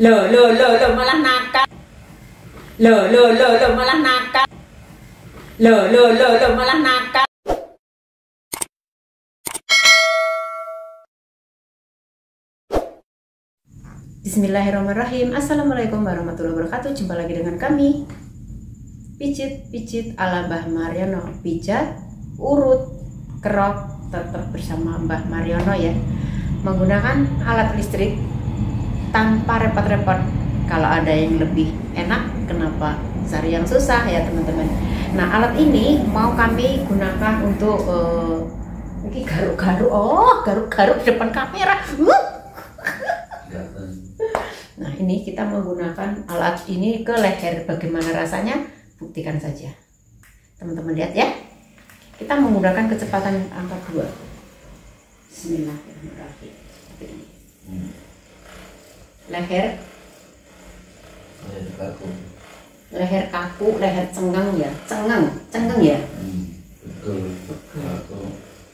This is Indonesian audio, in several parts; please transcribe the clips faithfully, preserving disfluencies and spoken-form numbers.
Loh, loh, loh, loh, malah nakal. Loh, loh, loh, loh, malah nakal. Loh, loh, loh, loh, malah nakal. Bismillahirrahmanirrahim. Assalamualaikum warahmatullahi wabarakatuh. Jumpa lagi dengan kami, Pijit-pijit ala Mbah Mariono. Pijat, urut, kerok, tetap bersama Mbah Mariono ya. Menggunakan alat listrik tanpa repot-repot. Kalau ada yang lebih enak, kenapa cari yang susah ya teman-teman. Nah, alat ini mau kami gunakan untuk uh, ini garuk-garuk. Oh, garuk-garuk depan kamera. Uh. Nah, ini kita menggunakan alat ini ke leher. Bagaimana rasanya? Buktikan saja. Teman-teman lihat ya. Kita menggunakan kecepatan angka dua. Bismillahirrahmanirrahim. Seperti ini. Hmm. Leher. Leher kaku. Leher kaku, leher cengeng ya. Cengeng, cengeng ya. Hmm. Betul. Betul.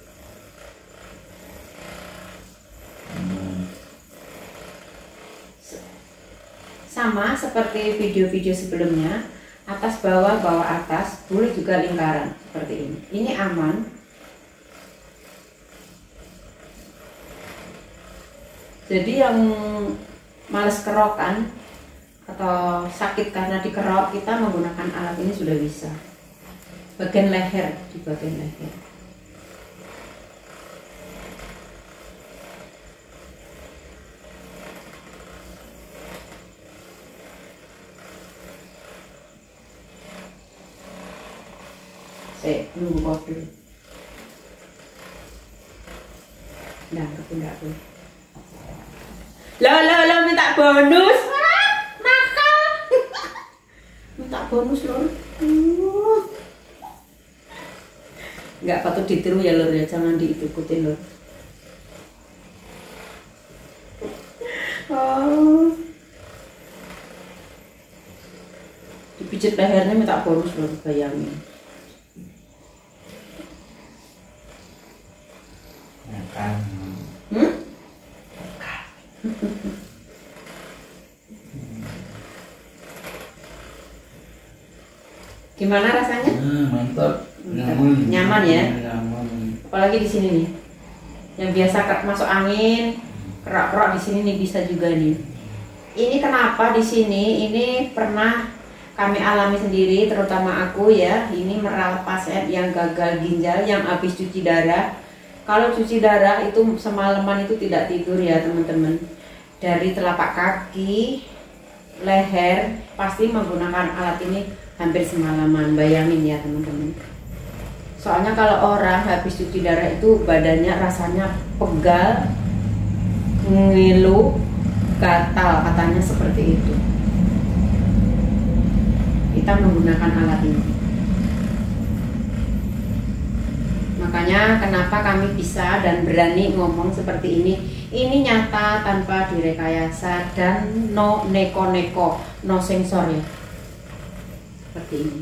Sama seperti video-video sebelumnya, atas bawah, bawah atas, boleh juga lingkaran seperti ini. Ini aman. Jadi yang males kerokan atau sakit karena dikerok, kita menggunakan alat ini sudah bisa. Bagian leher, di bagian leher. Saya nunggu kode. Nah, kepundak tuh. Lo lo lo minta bonus. Nakal. Minta bonus lor. Uh. Nggak patut ditiru ya lor ya, jangan diikutin lor. Oh. Dipijit lehernya minta bonus lor, bayangin. Hmm? Gimana rasanya? Hmm, mantap, nyaman, nyaman ya. Nyaman. Apalagi di sini nih, yang biasa masuk angin, kerak-kerak di sini nih bisa juga nih. Ini kenapa di sini? Ini pernah kami alami sendiri, terutama aku ya. Ini merawat pasien yang gagal ginjal, yang habis cuci darah. Kalau cuci darah itu semalaman itu tidak tidur ya teman-teman. Dari telapak kaki, leher, pasti menggunakan alat ini hampir semalaman. Bayangin ya teman-teman. Soalnya kalau orang habis cuci darah itu badannya rasanya pegal, ngilu, gatal, katanya seperti itu. Kita menggunakan alat ini. Makanya kenapa kami bisa dan berani ngomong seperti ini. Ini nyata tanpa direkayasa dan no neko-neko, no sensor ya. Seperti ini.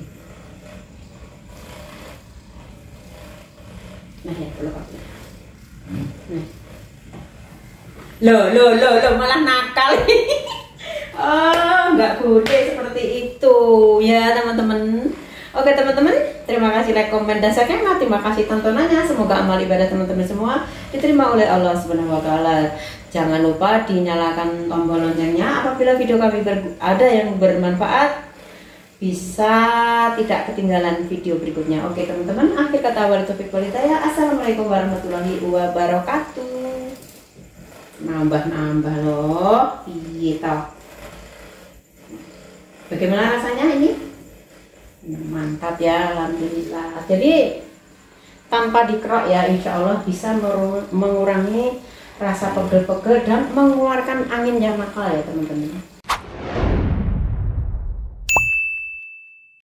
Nah ya, kalau pakai. Nah. Loh, loh, loh, loh, malah nakal. Oh, nggak gede seperti itu ya teman-teman. Oke teman-teman, terima kasih like, komen, dan share. Terima kasih tontonannya. Semoga amal ibadah teman-teman semua diterima oleh Allah Subhanahu wa taala. Jangan lupa dinyalakan tombol loncengnya apabila video kami ada yang bermanfaat, bisa tidak ketinggalan video berikutnya. Oke teman-teman, akhir kata wal taufiq wal hidayah. Assalamualaikum warahmatullahi wabarakatuh. Nambah-nambah loh. Iya toh. Bagaimana rasanya ini? Mantap ya, alhamdulillah. Jadi tanpa dikerok ya, insya Allah bisa mengurangi rasa pegel-pegel dan mengeluarkan angin yang nakal ya teman-teman.